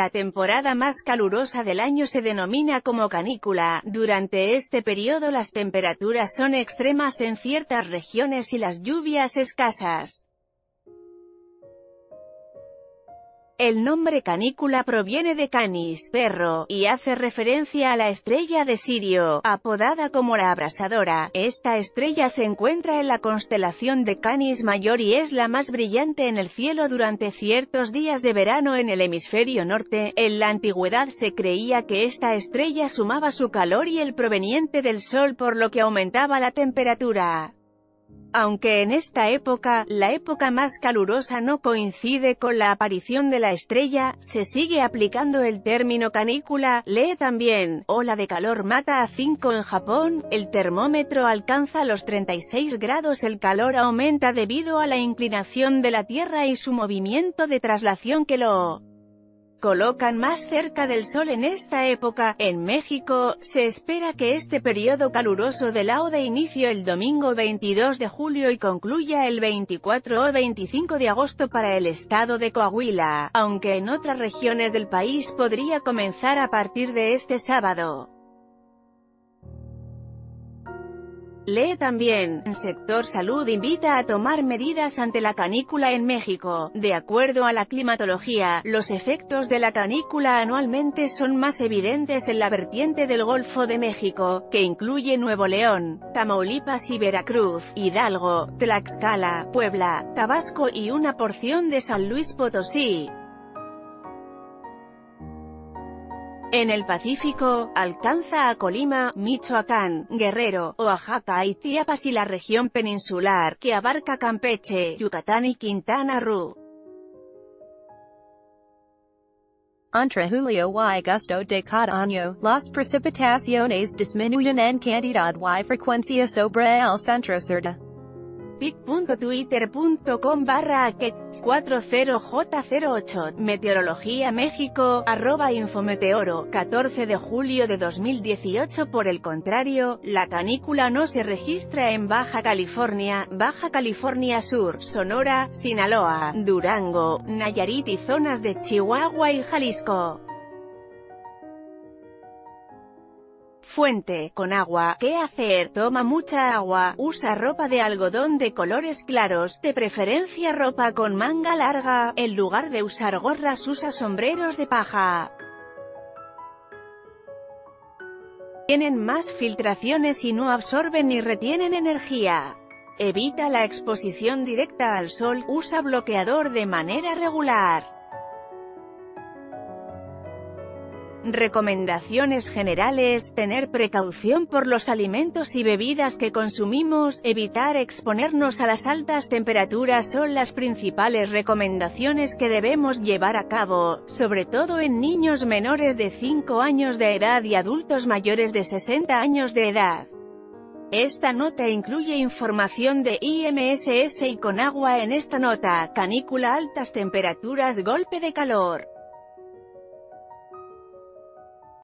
La temporada más calurosa del año se denomina como canícula. Durante este periodo las temperaturas son extremas en ciertas regiones y las lluvias escasas. El nombre canícula proviene de canis, perro, y hace referencia a la estrella de Sirio, apodada como la abrasadora. Esta estrella se encuentra en la constelación de Canis Mayor y es la más brillante en el cielo durante ciertos días de verano en el hemisferio norte. En la antigüedad se creía que esta estrella sumaba su calor y el proveniente del sol, por lo que aumentaba la temperatura. Aunque en esta época, la época más calurosa no coincide con la aparición de la estrella, se sigue aplicando el término canícula. Lee también, ola de calor mata a 5 en Japón, el termómetro alcanza los 36 grados. El calor aumenta debido a la inclinación de la Tierra y su movimiento de traslación que lo colocan más cerca del Sol en esta época. En México, se espera que este periodo caluroso de laude inicie el domingo 22 de julio y concluya el 24 o 25 de agosto para el estado de Coahuila, aunque en otras regiones del país podría comenzar a partir de este sábado. Lee también, sector salud invita a tomar medidas ante la canícula en México. De acuerdo a la climatología, los efectos de la canícula anualmente son más evidentes en la vertiente del Golfo de México, que incluye Nuevo León, Tamaulipas y Veracruz, Hidalgo, Tlaxcala, Puebla, Tabasco y una porción de San Luis Potosí. En el Pacífico, alcanza a Colima, Michoacán, Guerrero, Oaxaca y Chiapas y la región peninsular, que abarca Campeche, Yucatán y Quintana Roo. Entre julio y agosto de cada año, las precipitaciones disminuyen en cantidad y frecuencia sobre el centro sur. pic.twitter.com/aquet40j08 Meteorología México, @Infometeoro, 14 de julio de 2018. Por el contrario, la canícula no se registra en Baja California Sur, Sonora, Sinaloa, Durango, Nayarit y zonas de Chihuahua y Jalisco. Fuente, con agua. ¿Qué hacer? Toma mucha agua, usa ropa de algodón de colores claros, de preferencia ropa con manga larga, en lugar de usar gorras usa sombreros de paja. Tienen más filtraciones y no absorben ni retienen energía. Evita la exposición directa al sol, usa bloqueador de manera regular. Recomendaciones generales: tener precaución por los alimentos y bebidas que consumimos, evitar exponernos a las altas temperaturas son las principales recomendaciones que debemos llevar a cabo, sobre todo en niños menores de 5 años de edad y adultos mayores de 60 años de edad. Esta nota incluye información de IMSS y con agua. En esta nota, canícula, altas temperaturas, golpe de calor.